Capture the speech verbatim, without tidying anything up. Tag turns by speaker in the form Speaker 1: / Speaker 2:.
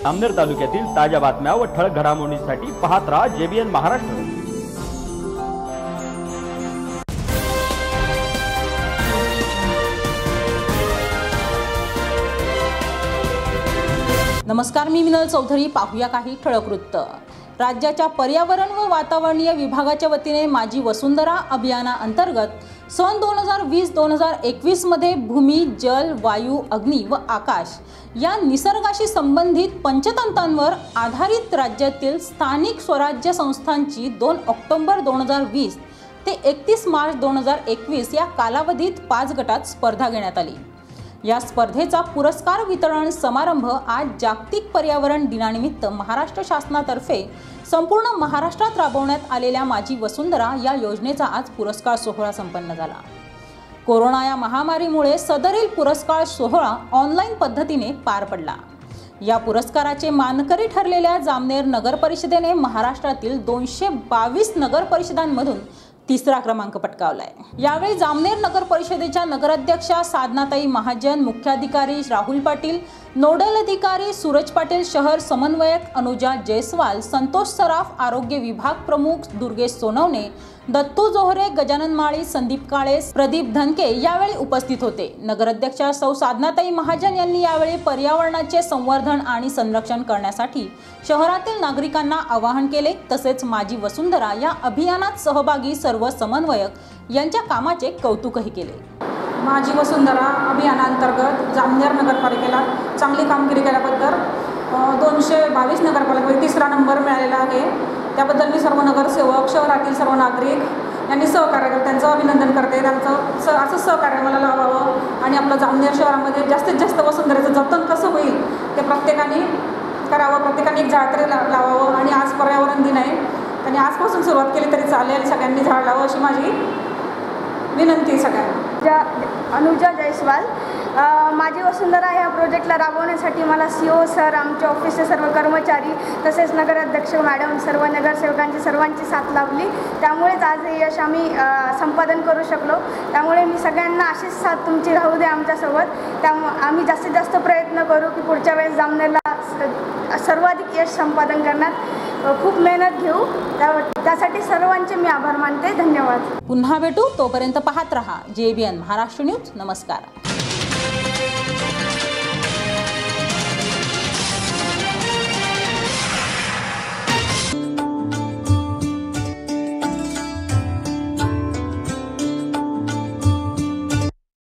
Speaker 1: जामनेर तालुक्यातील ताज्या बातम्या व ठळक घडामोडींसाठी पाहत राहा जेबीएन महाराष्ट्र।
Speaker 2: नमस्कार, मी मिनल चौधरी। पाहूया काही ठळक वृत्त। राज्याच्या पर्यावरण व वातावरणीय विभागाच्या वतीने माझी वसुंधरा अभियानाअंतर्गत सन दोन हजार वीस दोन हजार एकवीस मध्ये भूमी, जल, वायू, अग्नी व आकाश या निसर्गाशी संबंधित पंचतंत्रांवर आधारित राज्यातील स्थानिक स्वराज्य संस्थांची दोन ऑक्टोबर दोन हजार वीस ते एकतीस मार्च दोन हजार एकवीस या कालावधीत पाच गटात स्पर्धा घेण्यात आली। या स्पर्धेचा पुरस्कार वितरण समारंभ आज जागतिक पर्यावरण दिनानिमित्त महाराष्ट्र शासनातर्फे संपूर्ण महाराष्ट्रात राबवण्यात आलेल्या माझी वसुंधरा या योजनेचा आज पुरस्कार सोहळा संपन्न झाला। कोरोना या महामारीमुळे सदरील पुरस्कार सोहळा ऑनलाईन पद्धतीने पार पडला। या पुरस्काराचे मानकरी ठरलेल्या जामनेर नगर परिषदेने महाराष्ट्रातील दोनशे बावीस नगर परिषदांमधून तिसरा क्रमांक पटकावलाय। यावेळी जामनेर नगर परिषदेच्या नगराध्यक्षा साधनाताई महाजन, मुख्याधिकारी राहुल पाटील, नोडल अधिकारी सूरज पाटील, शहर समन्वयक अनुजा जयस्वाल, संतोष सराफ, आरोग्य विभाग प्रमुख दुर्गेश सोनवणे, दत्तू जोहरे, गजानन माळी, संदीप काळे, प्रदीप धनके यावेळी उपस्थित होते। नगराध्यक्षा सौ साधनाताई महाजन यांनी यावेळी पर्यावरणाचे संवर्धन आणि संरक्षण करण्यासाठी शहरातील नागरिकांना आवाहन केले। तसेच माझी वसुंधरा या अभियानात सहभागी सर्व समन्वयक यांच्या कामाचे कौतुकही केले।
Speaker 3: माझी वसुंधरा अभियानांतर्गत जामनेर नगरपालिकेला चांगली कामगिरी केल्याबद्दल दोनशे बावीस नगरपालिकेमध्ये तिसरा नंबर मिळालेला आहे। त्याबद्दल मी सर्व नगरसेवक, शहरातील सर्व नागरिक यांनी सहकार्य केलं, त्यांचं अभिनंदन करते। त्यांचं स असं सहकार्य मला लावावं आणि आपलं जामनेर शहरामध्ये जास्तीत जास्त वसुंधरेचं जतन कसं होईल ते प्रत्येकाने करावं, प्रत्येकाने एक झाड तरी ला लावावं। आणि आज पर्यावरण दिन आहे, त्यांनी आजपासून सुरुवात केली तरी चालेल, सगळ्यांनी झाड लावावं अशी माझी विनंती सगळ्यांना।
Speaker 4: अनुजा जयस्वाल। माझी वसुंधरा ह्या प्रोजेक्टला राबवण्यासाठी मला सी ओ सर, आमच्या ऑफिसचे सर्व कर्मचारी, तसेच नगराध्यक्ष मॅडम, सर्व नगरसेवकांची सर्वांची साथ लाभली। त्यामुळेच आज हे यश आम्ही संपादन करू शकलो। त्यामुळे मी सगळ्यांना अशीच साथ तुमची राहू दे आमच्यासोबत। त्यामुळे आम्ही जास्तीत जास्त प्रयत्न करू की पुढच्या वेळेस जामनेरला सर्वाधिक यश संपादन करण्यात खूप मेहनत घेऊ। त्यासाठी सर्वांचे मी आभार मानते। धन्यवाद।
Speaker 2: पुन्हा भेटू, तोपर्यंत पाहत रहा जेबीएन महाराष्ट्र न्यूज। नमस्कार।